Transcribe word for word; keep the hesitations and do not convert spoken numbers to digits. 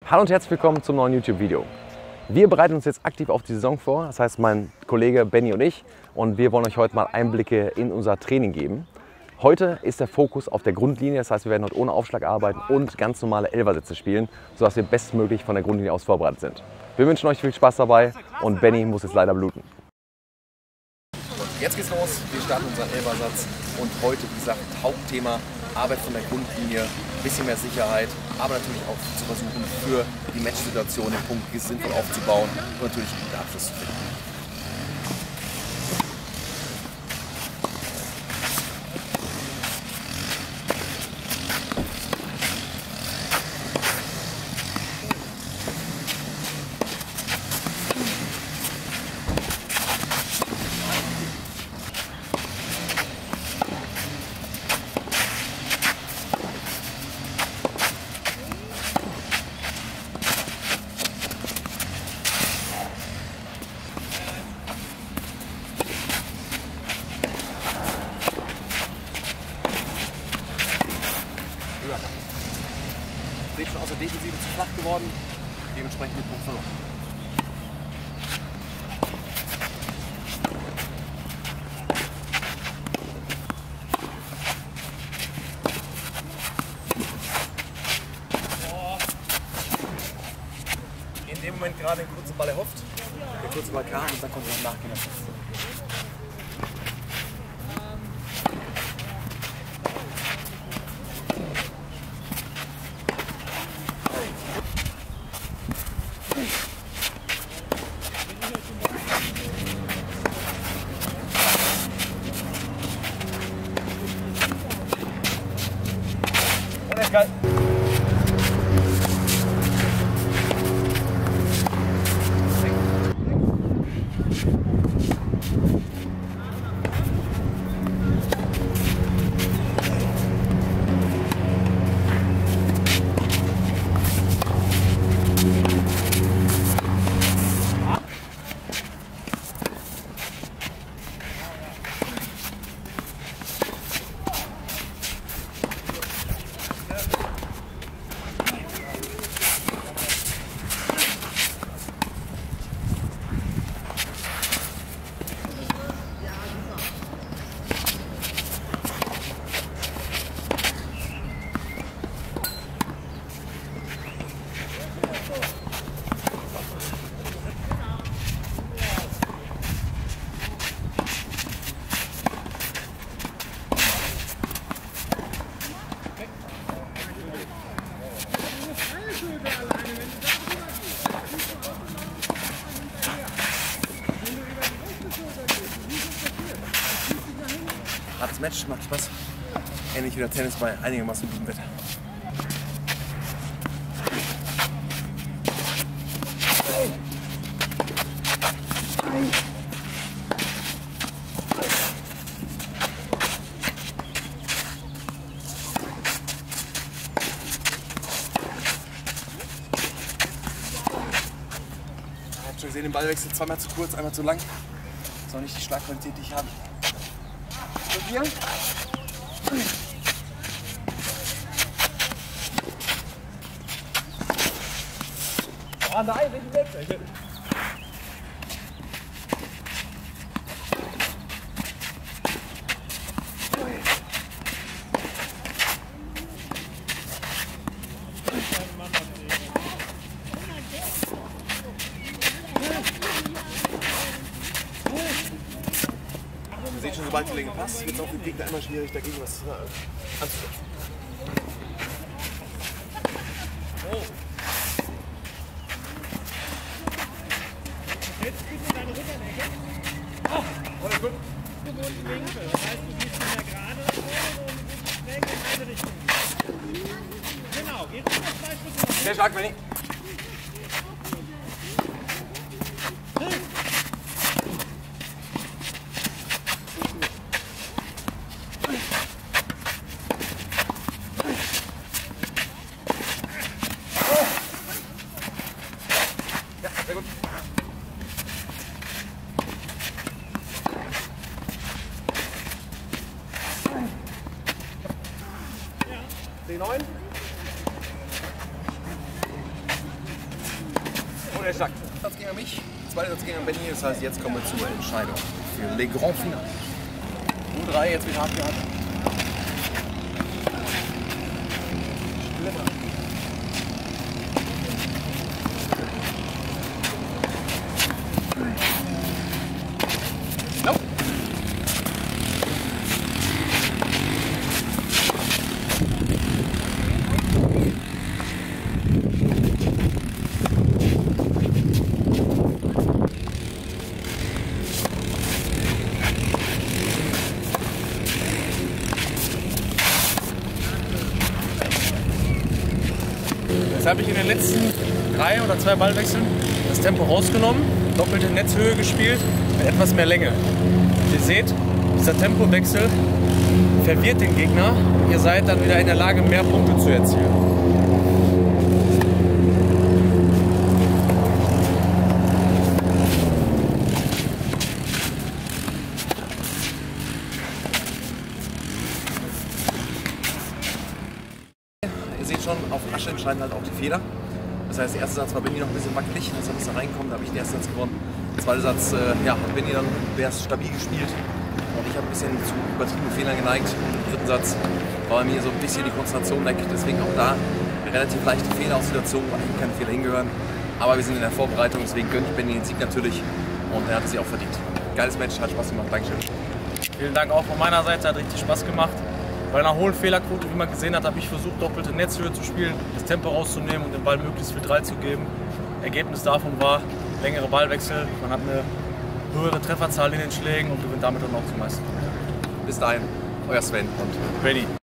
Hallo und herzlich willkommen zum neuen YouTube-Video. Wir bereiten uns jetzt aktiv auf die Saison vor, das heißt mein Kollege Benny und ich, und wir wollen euch heute mal Einblicke in unser Training geben. Heute ist der Fokus auf der Grundlinie, das heißt wir werden heute ohne Aufschlag arbeiten und ganz normale Elfersätze spielen, sodass wir bestmöglich von der Grundlinie aus vorbereitet sind. Wir wünschen euch viel Spaß dabei und Benny muss jetzt leider bluten. Jetzt geht's los, wir starten unseren Elfersatz und heute, wie gesagt, Hauptthema Arbeit von der Grundlinie, ein bisschen mehr Sicherheit, aber natürlich auch zu versuchen, für die Matchsituation den Punkt sinnvoll aufzubauen und natürlich einen guten Abschluss zu finden. Seht schon aus der Defensive zu flach geworden, dementsprechend den Punkt verloren. In dem Moment gerade den kurzen Ball erhofft, der kurze Ball kam und dann konnte man nachgehen. Geil. Hartes Match, macht Spaß. Ähnlich wie der Tennis bei einigermaßen gutem Wetter. Ich habe schon gesehen, den Ballwechsel zweimal zu kurz, einmal zu lang. Das ist noch nicht die Schlagqualität, die ich habe. Hier. Oh nein, nicht weg! Ihr seht schon, sobald die Länge passt, wird es auch für den Gegner immer schwierig, dagegen was anzusetzen. Oh. Jetzt bitte deine Rückernecke. Oh, alles gut. Gewohnten Winkel. Das heißt, du gehst nicht mehr gerade nach vorne, sondern du gehst schräg in eine Richtung. Genau, geh rüber zwei Schritte nach vorne. Sehr stark, Benny. Sehr gut. C neun. der Sack. Satz gegen mich, zweiter Satz gegen Benny. Das heißt, jetzt kommen wir zur Entscheidung für Le Grand Finale. U drei, jetzt wieder abgehakt. Jetzt habe ich in den letzten drei oder zwei Ballwechseln das Tempo rausgenommen, doppelte Netzhöhe gespielt mit etwas mehr Länge. Ihr seht, dieser Tempowechsel verwirrt den Gegner. Ihr seid dann wieder in der Lage, mehr Punkte zu erzielen. Ihr seht schon, auf Asche entscheiden halt auch die Fehler. Das heißt, der erste Satz war Benny noch ein bisschen wackelig, als er ein bisschen reinkommt, da habe ich den ersten Satz gewonnen. Der zweite Satz äh, ja, hat Benny dann erst stabil gespielt und ich habe ein bisschen zu übertriebenen Fehlern geneigt. Im dritten Satz war bei mir so ein bisschen die Konzentration weg, deswegen auch da eine relativ leichte Fehler aus Situation, wo eigentlich keine Fehler hingehören. Aber wir sind in der Vorbereitung, deswegen gönne ich Benny den Sieg natürlich und er hat es sich auch verdient. Geiles Match, hat Spaß gemacht, Dankeschön. Vielen Dank auch von meiner Seite, hat richtig Spaß gemacht. Bei einer hohen Fehlerquote, wie man gesehen hat, habe ich versucht, doppelte Netzhöhe zu spielen, das Tempo rauszunehmen und den Ball möglichst viel Drall zu geben. Ergebnis davon war längere Ballwechsel, man hat eine höhere Trefferzahl in den Schlägen und gewinnt damit dann auch die meisten. Bis dahin, euer Sven und Benny.